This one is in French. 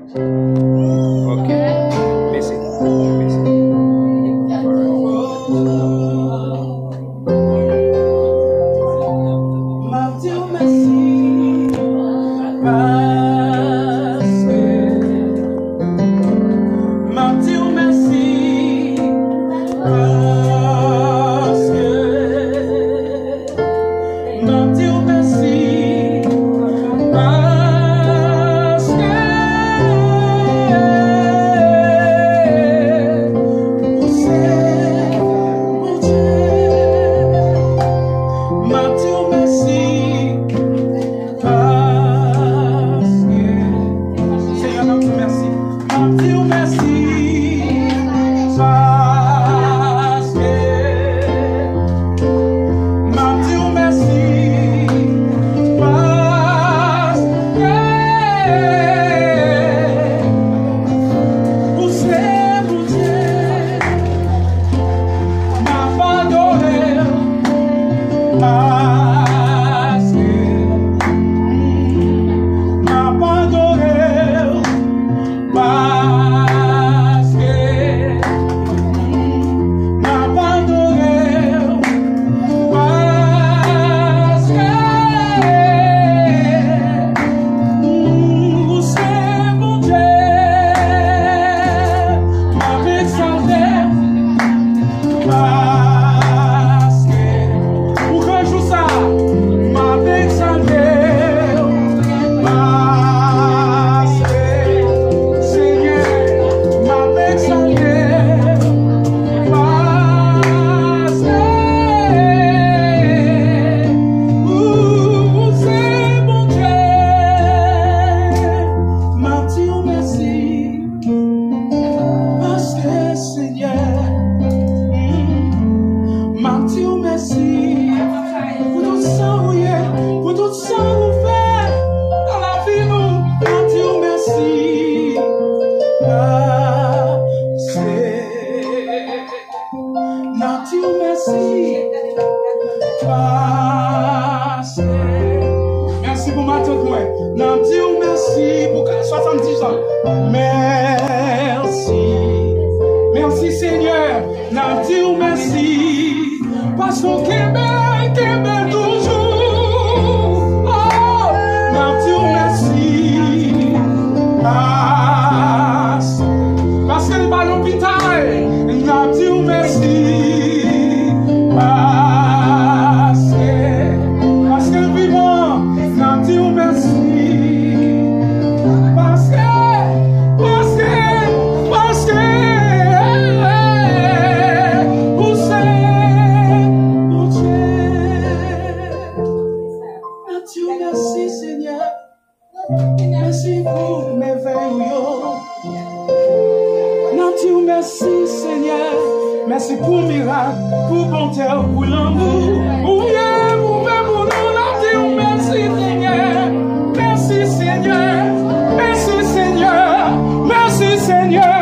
Ok. Merci. Merci. Merci pour ma tante moi. Nan di ou merci pour 70 ans. Merci. Merci Seigneur. Nan di ou merci. Parce qu'on Québec toujours. Oh, nan di ou merci. Parce que le pas l'hôpital. Nan di ou merci. Merci pour mes veilles. Merci Seigneur. Merci pour miracle, pour bonté, pour l'amour. Pour nous, merci Seigneur. Merci Seigneur. Merci Seigneur. Merci Seigneur.